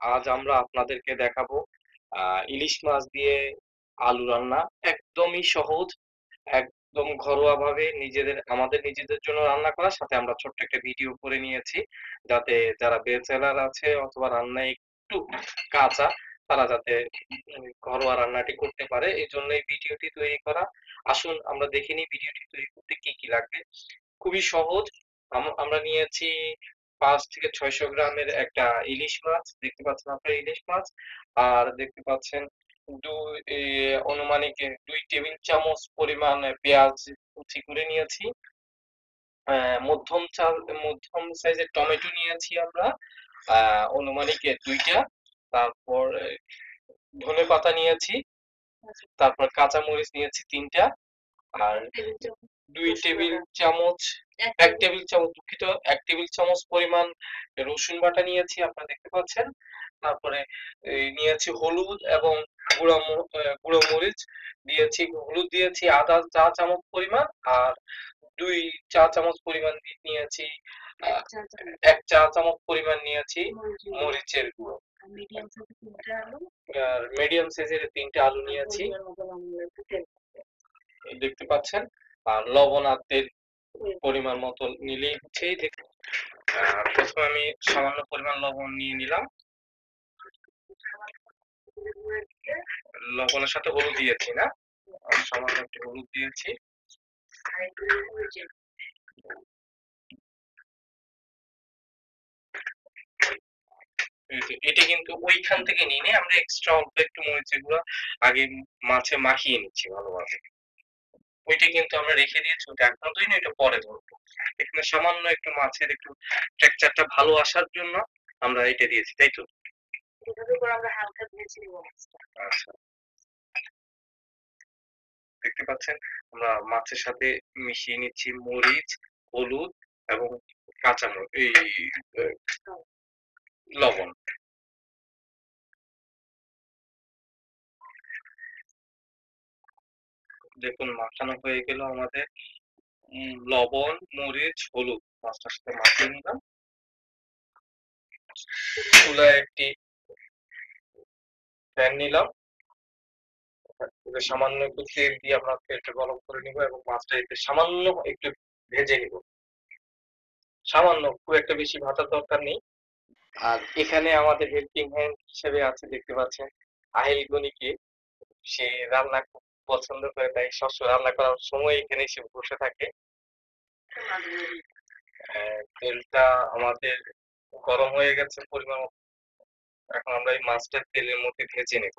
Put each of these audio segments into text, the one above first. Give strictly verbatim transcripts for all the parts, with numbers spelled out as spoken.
আজ আমরা আপনাদেরকে দেখাবো আ ইলিশ মাছ দিয়ে আলু রান্না। একদমই সহজ, একদম ঘরোয়াভাবে নিজেদের আমাদের নিজেদের জন্য রান্না করা। সাথে আমরা ছোট্ট একটা ভিডিও করে নিয়েছি। যাতে যারা ব্যাচেলর আছে অথবা রান্নায় একটু কাঁচা, তারা যাতে উম ঘরোয়া রান্নাটি করতে পারে। এজন্য এই ভিডিওটি তৈরি করা। আসুন আমরা দেখে নিই ভিডিওটি তৈরি করতে কি, কি লাগবে। খুবই সহজ। আম আমরা নিয়েছি পাঁচ থেকে ছয়শ গ্রামের একটা ইলিশ মাছ। দেখতে পাচ্ছেন আপনারা ইলিশ মাছ। আর দেখতে পাচ্ছেন দুই এ অনুমানিক এ দুই টেবিল চামচ পরিমাণ পেঁয়াজ কুচি করে নিয়েছি। অ্যা মধ্যম চাল মধ্যম সাইজের টমেটো নিয়েছি আমরা। আ অনুমানিক এ দুই টা। তারপর ধনেপাতা নিয়েছি। তারপর কাঁচামরিচ নিয়েছি তিন টা। আর দুই টেবিল চামচ এক টেবিল চামচ দুঃখিত এক টেবিল চামচ পরিমাণ রসুন বাটা নিয়েছি আপনারা দেখতে পাচ্ছেন। তারপরে এই নিয়েছি হলুদ এবং গুঁড়া ম অ্যা গুঁড়ো মরিচ দিয়েছি, হলুদ দিয়েছি আধা চা চামচ পরিমাণ আর দুই চা চামচ পরিমাণ দি নিয়েছি আ এক চা চামচ পরিমাণ নিয়েছি মরিচের গুঁড়ো। আর মিডিয়াম সাইজের তিন টা আলু নিয়েছি। দেখতে পাচ্ছেন। আর লবণাক্তের পরিমাণ মতো নিলেই হচ্ছে এই দেখুন। আ প্রথম এ আমি সামান্য পরিমাণ লবণ নিয়ে নিলাম। লবণের সাথে হলুদ দিয়েছি না? আ সামান্য একটু হলুদ দিয়েছি। এই যে এটা কিন্তু ঐখান থেকে নিই নাই। আমরা এক্সট্রা অল্প একটু মরিচের গুঁড়া আগে মাছে মাখিয়ে নিচ্ছি ভালোভাবে। ওইটা কিন্তু আমরা রেখে দিয়েছি, ওটা এখনো দেইনি, ওইটা পরে ধরবো। এখানে সামান্য একটু মাছের একটু টেক্সচার টা ভালো আসার জন্য আমরা এটা দিয়েছি, তাই তো? এভাবে করে আমরা হালকা ভেজে নিব মাছটা। আচ্ছা। দেখতে পাচ্ছেন আমরা মাছের সাথে মিশিয়ে নিচ্ছি মরিচ, হলুদ এবং কাঁচাম এই এ লবণ। দেখুন মাখানো হয়ে গেল আমাদের। উম লবণ, মরিচ, হলুদ মাছটার সাথে মাখিয়ে নিলাম। চুলায় একটি প্যান নিলাম। এবার সামান্য একটু তেল দিয়ে আমরা তেলটা গরম করে নিব এবং মাছটা এতে সামান্য একটু ভেজে নিব। সামান্য, খুব একটা বেশি ভাজার দরকার নেই। আর এখানে আমাদের হেল্পিং হ্যান্ড হিসেবে আছে দেখতে পাচ্ছেন আহিল গণিকে। সে রান্না খুব পছন্দ করে, তাই সবসময় রান্না করার সময় এখানে এসে বসে থাকে। অ্যা তেলটা আমাদের গরম হয়ে গেছে পরিমাণ মতো। এখন আমরা এই মাছটা তেলের মধ্যে ভেজে নেব।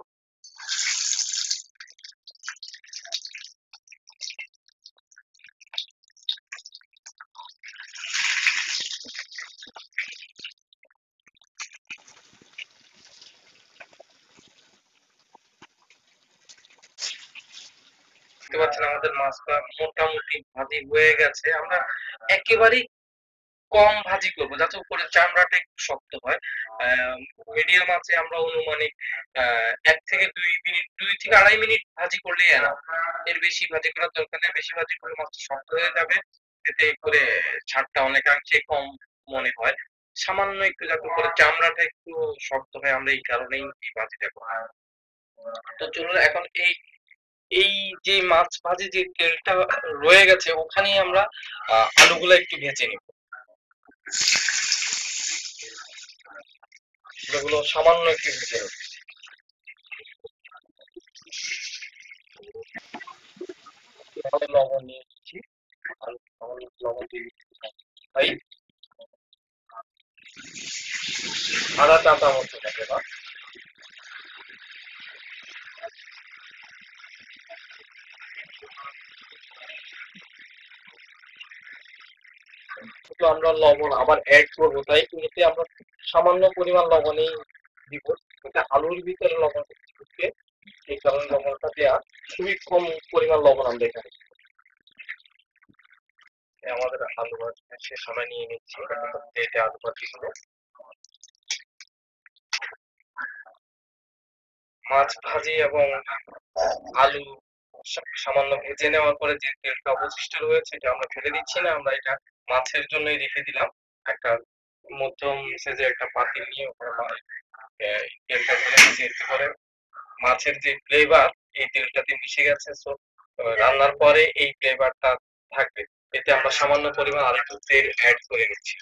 দেখতে পাচ্ছেন আমাদের মাছটা মোটামুটি ভাজি হয়ে গেছে। আমরা একেবারেই কম ভাজি করব যাতে উপরের চামড়াটা একটু শক্ত হয়। আ মিডিয়াম আঁচে আমরা অনুমানিক আ এক থেকে দুই মিনিট দুই থেকে আড়াই মিনিট ভাজি করলেই এনাফ। এর বেশি ভাজি করার দরকার নেই। বেশি ভাজি করলে মাছটা শক্ত হয়ে যাবে। এতে করে স্বাদটা অনেকাংশে কম মনে হয়। সামান্য একটু যাতে করে চামড়াটা একটু শক্ত হয়, আমরা এই কারণেই এই ভাজিটা করি। তো চলুন এখন এই এই যে মাছ ভাজি যে তেলটা রয়ে গেছে ওখানেই আমরা আ আলুগুলা একটু ভেজে নিব। এগুলো সামান্য একটু ভেজে নেব। এভাবে লবণ নিয়ে নিচ্ছি। আর সামান্য লবণ দিয়ে ভাই আধা চা চামচ হবে না। কিন্তু আমরা লবণ আবার এড করব, তাই এতে আমরা সামান্য পরিমাণ লবণই দিব। এটা আলুর ভিতরে লবণ ঢুকবে, এই কারণে লবণটা দেয়া। খুবই কম পরিমাণ লবণ আমরা এখানে দিব। আমাদের আলু ভাজি শেষ আমরা নিয়ে নিচ্ছি। এটা আলু ভাজিগুলো মাছ ভাজি এবং আলু সা সামান্য ভেজে নেওয়ার পরে যে তেলটা অবশিষ্ট রয়েছে এটা আমরা ফেলে দিচ্ছি না। আমরা এটা মাছের জন্যই রেখে দিলাম। একটা মধ্যম সাইজের একটা পাতিল নিয়ে ওখানে মা অ্যা তেলটা ঢেলে দিচ্ছি, এতে করে মাছের যে ফ্লেভার এই তেলটাতে মিশে গেছে। সো রান্নার পরে এই ফ্লেভারটা থাকবে। এতে আমরা সামান্য পরিমাণ আরেকটু তেল অ্যাড করে নিচ্ছি।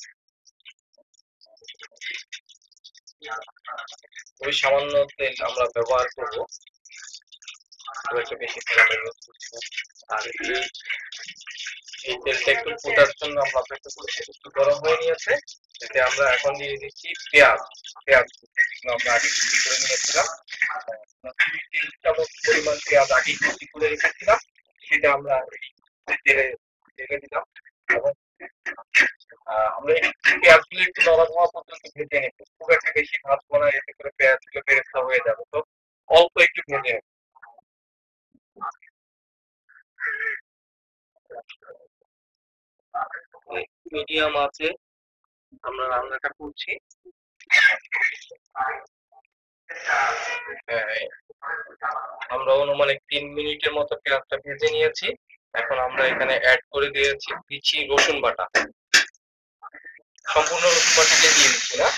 ওই সামান্য তেল আমরা ব্যবহার করব, খুব একটা বেশি তেল আমরা ইউজ করছি না। আর এই এই তেলটা একটু ফোটার জন্য আমরা অপেক্ষা করছি, একটু গরম হয়ে নিয়েছে। এতে আমরা এখন দিয়ে দিচ্ছি পেঁয়াজ। পেঁয়াজ যেগুলো আমরা আগে কুচি করে নিয়েছিলাম, দুই তিন চামচ পরিমাণ পেঁয়াজ আগে কুচি করে রেখেছিলাম, সেটা আমরা এই তেলে ঢেলে দিলাম এবং আহ, আমরা এই পেঁয়াজগুলো একটু নরম হওয়া পর্যন্ত ভেজে নেব। খুব একটা বেশি ভাজবো না, এতে করে পেঁয়াজগুলো বেরেস্তা হয়ে যাবে। তো অল্প একটু ভেজে নেব। মিডিয়াম আছে আমরা রান্নাটা করছি। হ্যাঁ, আমরা অনুমানিক তিন মিনিটের মতো পেঁয়াজটা ভেজে নিয়েছি। এখন আমরা এখানে অ্যাড করে দিয়েছি দিচ্ছি রসুন বাটা। সম্পূর্ণ রসুন বাটাকে দিয়ে দিচ্ছি না,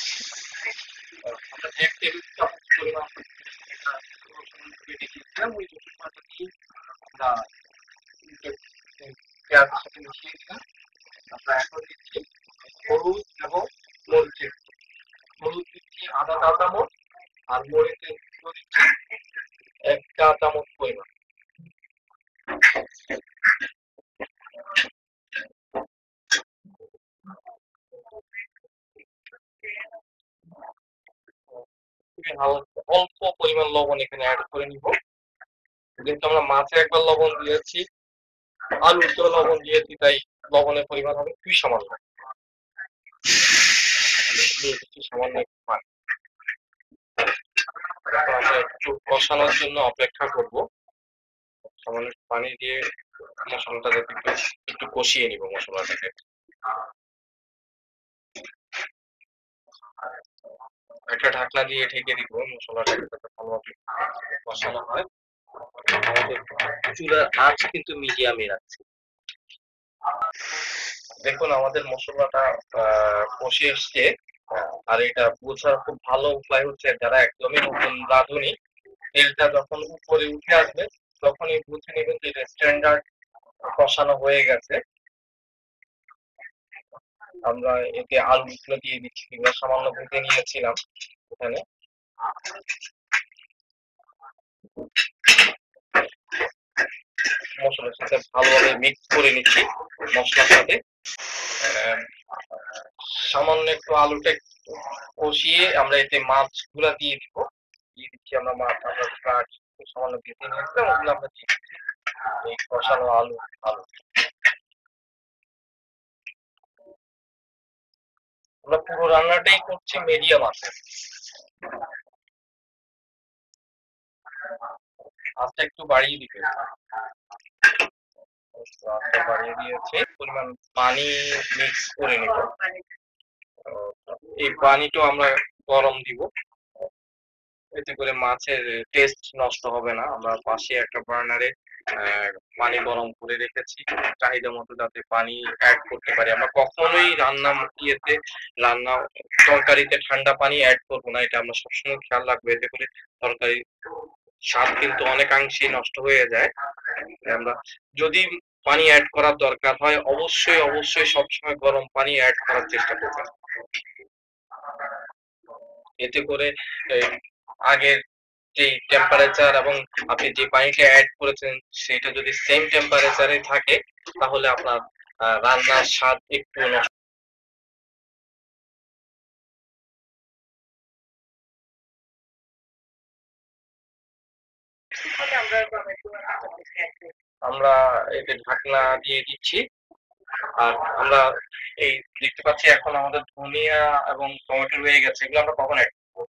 আমরা এক টেবিল চামচ পরিমাণ একটা রসুন বেটে দিয়েছিলাম, ওই রসুন বাটা দিয়ে আমরা পেঁয়াজের সাথে মিশিয়ে দিলাম। আমরা এখন দিচ্ছি হলুদ এবং মরিচের, হলুদ দিচ্ছি আধা চা চামচ আর মরিচের গুঁড়ো দিচ্ছি এক চা চামচ পরিমাণ। অল্প পরিমাণ লবণ এখানে অ্যাড করে নিব, কিন্তু আমরা মাছে একবার লবণ দিয়েছি, আলুতেও লবণ দিয়েছি, তাই লবণের পরিমাণ হবে খুবই সামান্য। সামান্য একটু পানি, আমরা একটু কষানোর জন্য অপেক্ষা করব। সামান্য পানি দিয়ে মশলাটা একটু একটু কষিয়ে নিব মশলাটাকে। একটা ঢাকনা দিয়ে ঢেকে দিব মশলাটাকে যাতে ভালোভাবে কষানো হয়। আমাদের চুলার আঁচ কিন্তু মিডিয়ামে রাখছি। দেখুন আমাদের মশলাটা কষে এসছে। আর এটা বোঝার খুব ভালো উপায় হচ্ছে, যারা একদমই নতুন রাঁধুনি, তেলটা যখন উপরে উঠে আসবে তখনই বুঝে নেবেন যে এটা স্ট্যান্ডার্ড কষানো হয়ে গেছে। আমরা এতে আলুগুলো দিয়ে দিচ্ছি, এগুলো সামান্য ভেজে নিয়েছিলাম এখানে। মশলার সাথে ভালোভাবে মিক্স করে নিচ্ছি মশলার সাথে। সামান্য একটু আলুটা কষিয়ে আমরা এতে মাছগুলা দিয়ে দিব, দিয়ে দিচ্ছি আমরা মাছ আমরা সামান্য ভেজে নিয়েছিলাম, ওগুলো আমরা দিয়ে দিচ্ছি এই কষানো আলু আলু আমরা পুরো রান্নাটাই করছি মিডিয়াম আছে। আঁচটা একটু বাড়িয়ে দিবে, আঁচটা বাড়িয়ে দিয়েছে। পরিমাণ পানি মিক্স করে নিব, এই পানিটা আমরা গরম দিব, এতে করে মাছের টেস্ট নষ্ট হবে না। আমরা পাশে একটা বার্নারে পানি গরম করে রেখেছি, চাহিদা মতো যাতে পানি অ্যাড করতে পারি। আমরা কখনোই রান্না ইয়েতে রান্না তরকারিতে ঠান্ডা পানি অ্যাড করবো না, এটা আমরা সবসময় খেয়াল রাখবো, এতে করে তরকারি স্বাদ কিন্তু অনেকাংশে নষ্ট হয়ে যায়। আমরা যদি পানি অ্যাড করার দরকার হয় অবশ্যই অবশ্যই সবসময় গরম পানি অ্যাড করার চেষ্টা করবেন, এতে করে আগের যে টেম্পারেচার এবং আপনি যে পানিটা অ্যাড করেছেন সেটা যদি সেম টেম্পারেচারে থাকে তাহলে আপনার রান্নার স্বাদ একটু নষ্ট। আমরা এতে ঢাকনা দিয়ে দিচ্ছি। আর আমরা এই দেখতে পাচ্ছি এখন আমাদের ধনিয়া এবং টমেটো হয়ে গেছে, এগুলো আমরা কখন অ্যাড করব?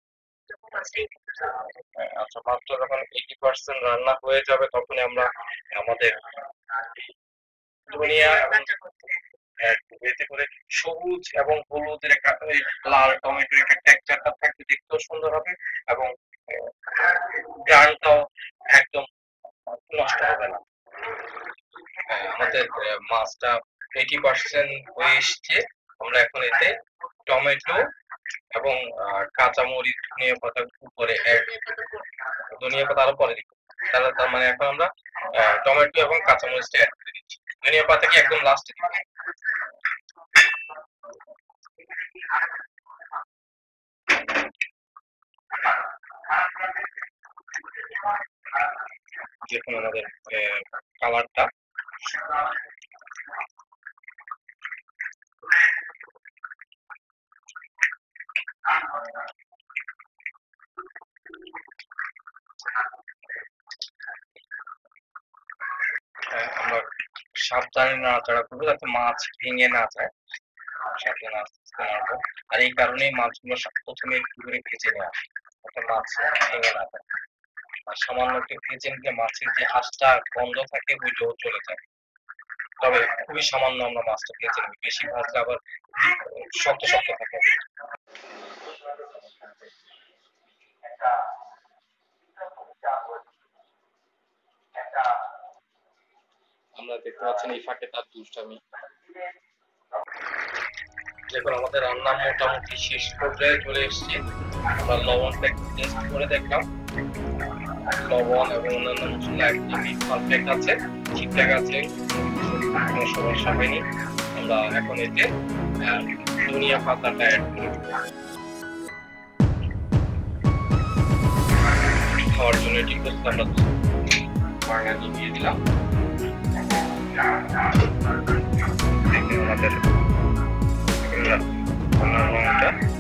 আচ্ছা, মাত্র যখন এইটি পার্সেন্ট রান্না হয়ে যাবে তখনই আমরা আমাদের ধনিয়া এবং এতে করে সবুজ এবং হলুদের একটা লাল টমেটোর একটা টেক্সচারটা থাকবে, দেখতেও সুন্দর হবে এবং গ্রানটাও একদম নষ্ট হবে না। আমাদের মাছটা এইটি পার্সেন্ট হয়ে এসছে, আমরা এখন এতে টমেটো এবং কাঁচা মরিচ, ধনিয়া পাতা উপরে অ্যাড, ধনিয়া পাতা আরো পরে দিব। তাহলে তার মানে এখন আমরা টমেটো এবং কাঁচা মরিচটা অ্যাড করে দিচ্ছি। ধনিয়া পাতা কি একদম লাস্টে দিব। দেখুন আমাদের কালারটা আমরা সাবধানে নাড়াচাড়া করবো যাতে মাছ ভেঙে না যায়, সাবধানে আস্তে আস্তে নাড়বো। আর এই কারণেই মাছগুলো প্রথমে একটু করে ভেজে নেওয়া, যাতে মাছ ভেঙে না যায়। আর সামান্য একটু ভেজে নিলে মাছের যে আঁশটা গন্ধ থাকে ওইটাও চলে যায়। তবে খুবই সামান্য আমরা মাছটা ভেজে নেব, বেশি ভাজলে আবার শক্ত শক্ত থাকে। আমরা দেখতে পাচ্ছেন এই ফাঁকে তার দুষ্টামি। দেখুন আমাদের রান্না মোটামুটি শেষ পর্যায়ে চলে এসেছে। আমরা লবণটা একটু টেস্ট করে দেখলাম, লবণ এবং অন্যান্য মশলা একদমই পারফেক্ট আছে, ঠিকঠাক আছে, কোনো সমস্যা হয়নি। আমরা এখন এতে ধনিয়া পাতাটা অ্যাড করে দেব। খাওয়ার জন্য এটি করতে আমরা বাঙালি দিয়ে দিলাম। আমাদের রংটা